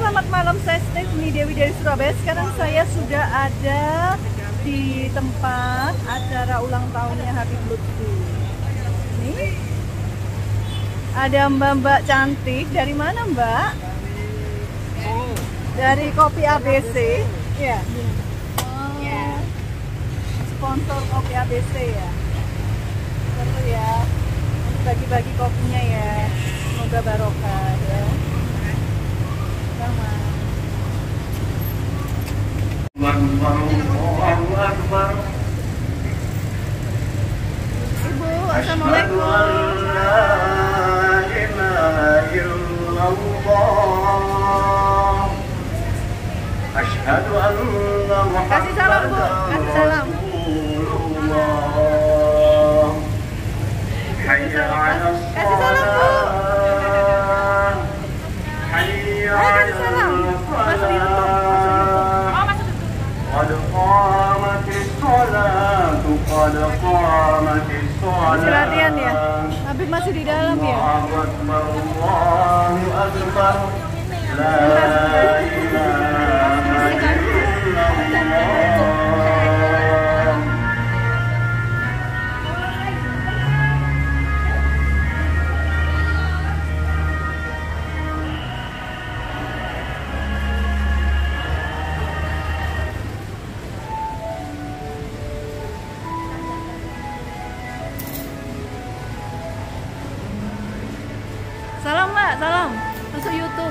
selamat malam, saya Stephanie Dewi dari Surabaya. Sekarang saya sudah ada di tempat acara ulang tahunnya Habib Lutfi. Nih, ada mbak-mbak cantik. Dari mana mbak? Dari Kopi ABC. Ya. Oh, sponsor Kopi ABC ya. Seru ya. Bagi-bagi kopinya ya. Semoga barokah ya. Sama. Ibu, assalamualaikum. Kasih salam bu, kasih salam. Kasih salam bu. Kasih salam. Masuk YouTube. Masih latihan ya? Habib masih di dalam ya? Salam mbak, salam. Masuk YouTube.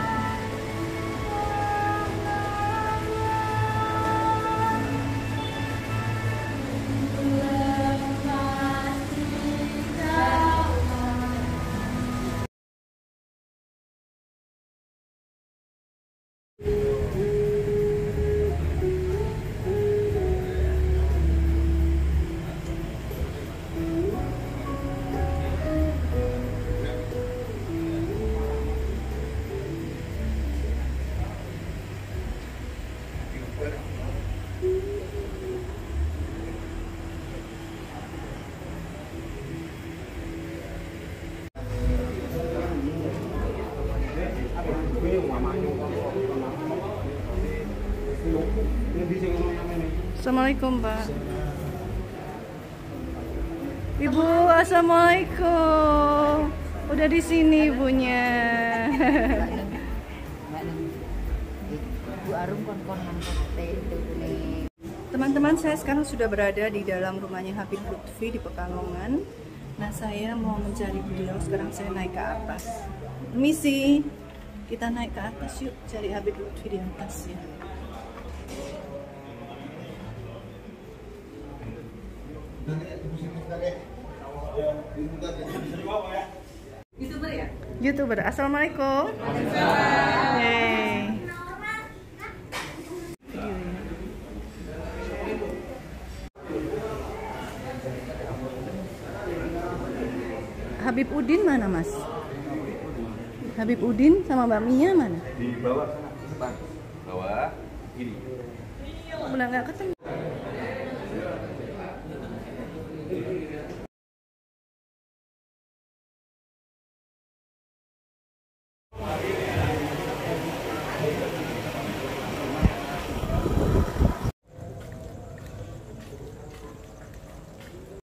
Assalamualaikum Pak. Ibu, assalamualaikum. Udah di sini ibunya. Teman-teman, saya sekarang sudah berada di dalam rumahnya Habib Lutfi di Pekalongan. Nah, saya mau mencari beliau. Sekarang saya naik ke atas. Permisi, kita naik ke atas yuk, cari Habib Lutfi di atas ya. YouTuber ya? YouTuber. Assalamualaikum. Hey. Habib Udin mana mas? Habib Udin sama Mbak Mia mana? Di bawah sana, depan. Bawah, gini. Benar nggak ketemu.